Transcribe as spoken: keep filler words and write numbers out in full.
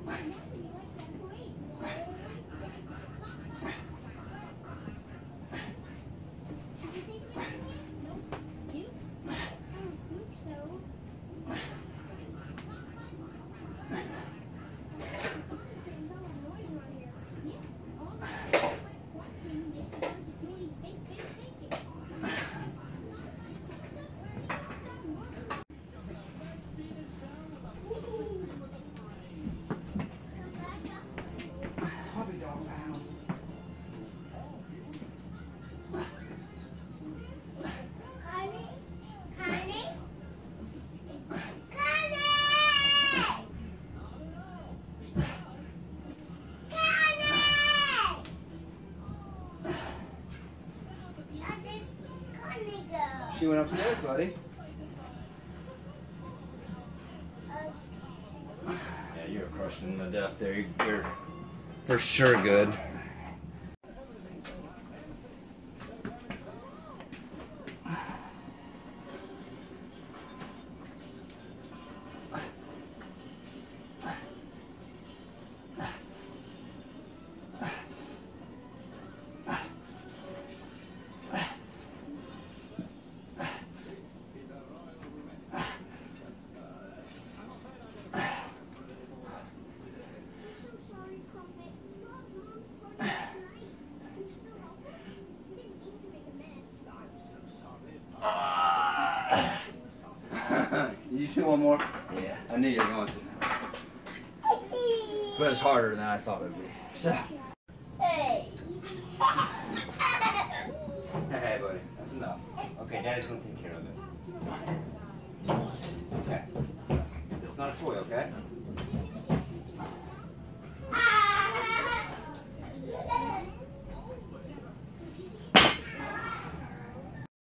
She went upstairs, buddy. Yeah, you're crushing the death there. You're for sure good. Did you do one more? Yeah, I knew you were going to. But it's harder than I thought it would be. So. Hey. Hey, buddy, that's enough. Okay, Daddy's gonna take care of it. Okay. It's not a toy, okay?